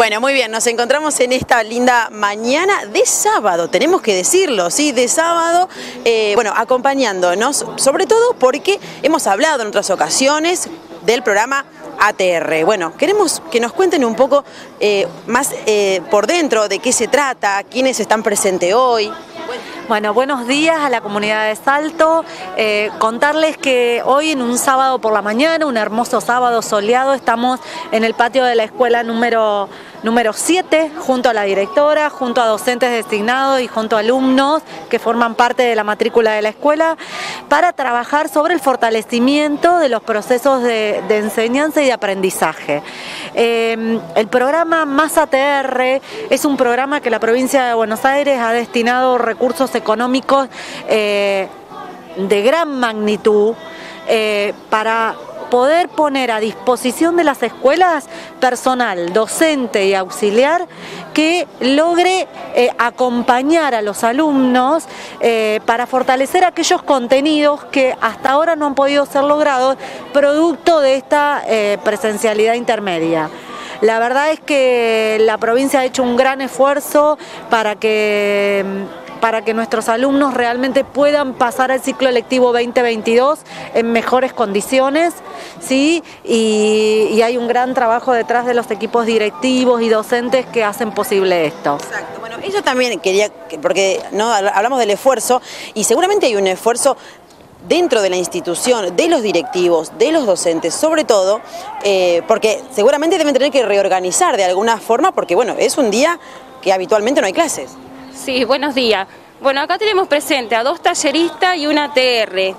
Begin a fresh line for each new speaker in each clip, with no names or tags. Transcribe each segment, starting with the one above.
Bueno, muy bien, nos encontramos en esta linda mañana de sábado, tenemos que decirlo, ¿sí? De sábado, bueno, acompañándonos, sobre todo porque hemos hablado en otras ocasiones del programa ATR. Bueno, queremos que nos cuenten un poco más por dentro de qué se trata, quiénes están presentes hoy.
Bueno, buenos días a la comunidad de Salto. Contarles que hoy en un sábado por la mañana, un hermoso sábado soleado, estamos en el patio de la escuela número 7, junto a la directora, junto a docentes designados y junto a alumnos que forman parte de la matrícula de la escuela, para trabajar sobre el fortalecimiento de los procesos de enseñanza y de aprendizaje. El programa Más ATR es un programa que la provincia de Buenos Aires ha destinado recursos económicos de gran magnitud para poder poner a disposición de las escuelas personal, docente y auxiliar que logre acompañar a los alumnos para fortalecer aquellos contenidos que hasta ahora no han podido ser logrados producto de esta presencialidad intermedia. La verdad es que la provincia ha hecho un gran esfuerzo para que nuestros alumnos realmente puedan pasar al ciclo lectivo 2022 en mejores condiciones, ¿sí? Y hay un gran trabajo detrás de los equipos directivos y docentes que hacen posible esto.
Exacto. Bueno, yo también quería, porque no hablamos del esfuerzo, y seguramente hay un esfuerzo dentro de la institución, de los directivos, de los docentes, sobre todo, porque seguramente deben tener que reorganizar de alguna forma, porque bueno, es un día que habitualmente no hay clases.
Sí, buenos días. Bueno, acá tenemos presente a 2 talleristas y una ATR.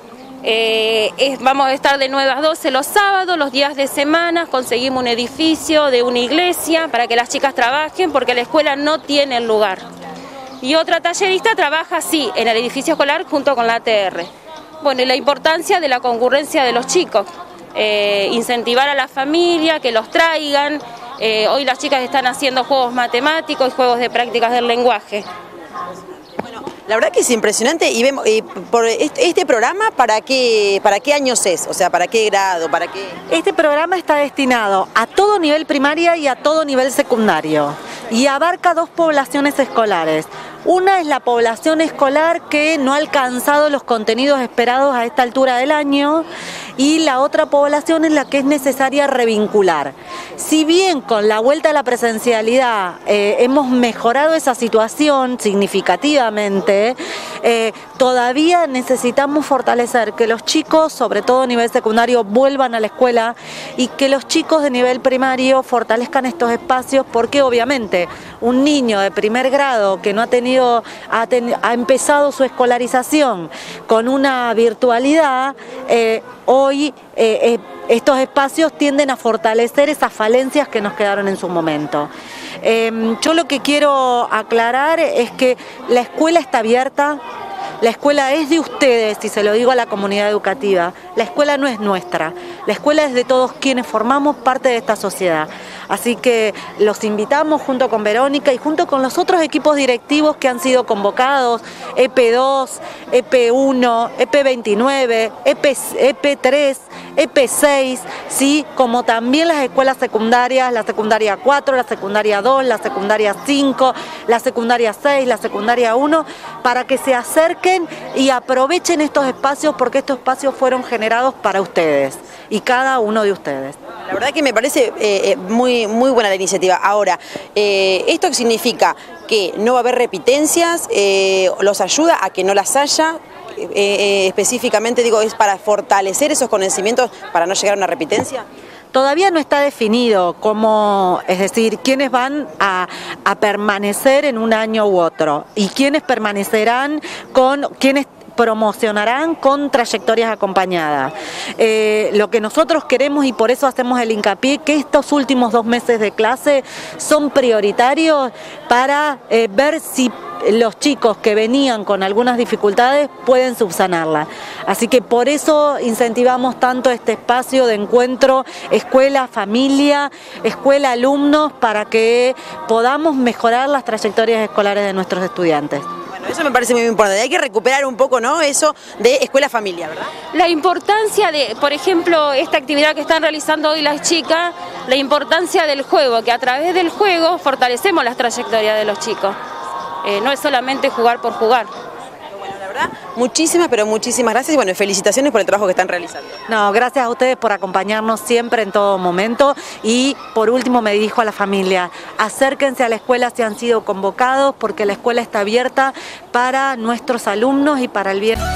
Vamos a estar de 9 a 12 los sábados, los días de semana, conseguimos un edificio de una iglesia para que las chicas trabajen, porque la escuela no tiene el lugar. Y otra tallerista trabaja, sí, en el edificio escolar junto con la ATR. Bueno, y la importancia de la concurrencia de los chicos, incentivar a la familia, que los traigan. Hoy las chicas están haciendo juegos matemáticos y juegos de prácticas del lenguaje.
Bueno, la verdad que es impresionante, y vemos por este programa, ¿para qué años es? O sea, ¿para qué grado? ¿Para qué?
Este programa está destinado a todo nivel primaria y a todo nivel secundario y abarca 2 poblaciones escolares. Una es la población escolar que no ha alcanzado los contenidos esperados a esta altura del año, y la otra población es la que es necesaria revincular. Si bien con la vuelta a la presencialidad hemos mejorado esa situación significativamente, todavía necesitamos fortalecer que los chicos, sobre todo a nivel secundario, vuelvan a la escuela, y que los chicos de nivel primario fortalezcan estos espacios, porque obviamente un niño de primer grado que no ha empezado su escolarización con una virtualidad, hoy estos espacios tienden a fortalecer esas falencias que nos quedaron en su momento. Yo lo que quiero aclarar es que la escuela está abierta. La escuela es de ustedes, y se lo digo a la comunidad educativa. La escuela no es nuestra, la escuela es de todos quienes formamos parte de esta sociedad. Así que los invitamos junto con Verónica y junto con los otros equipos directivos que han sido convocados, EP2, EP1, EP29, EP3, EP6, ¿sí? Como también las escuelas secundarias, la secundaria 4, la secundaria 2, la secundaria 5, la secundaria 6, la secundaria 1, para que se acerquen y aprovechen estos espacios, porque estos espacios fueron generados para ustedes y cada uno de ustedes.
La verdad que me parece muy buena la iniciativa. Ahora, ¿esto significa que no va a haber repitencias? ¿Los ayuda a que no las haya? Específicamente, digo, ¿es para fortalecer esos conocimientos para no llegar a una repitencia?
Todavía no está definido cómo, es decir, quiénes van a permanecer en un año u otro, y quiénes permanecerán quiénes promocionarán con trayectorias acompañadas. Lo que nosotros queremos, y por eso hacemos el hincapié, que estos últimos 2 meses de clase son prioritarios para ver si los chicos que venían con algunas dificultades pueden subsanarlas. Así que por eso incentivamos tanto este espacio de encuentro escuela-familia, escuela-alumnos, para que podamos mejorar las trayectorias escolares de nuestros estudiantes.
Bueno, Eso me parece muy importante. Hay que recuperar un poco, ¿no? Eso de escuela-familia, ¿verdad?
La importancia de, por ejemplo, esta actividad que están realizando hoy las chicas, la importancia del juego, que a través del juego fortalecemos las trayectorias de los chicos. No es solamente jugar por jugar.
Bueno, la verdad, muchísimas, pero muchísimas gracias y bueno, felicitaciones por el trabajo que están realizando.
No, gracias a ustedes por acompañarnos siempre en todo momento y por último me dirijo a la familia, acérquense a la escuela si han sido convocados porque la escuela está abierta para nuestros alumnos y para el bien.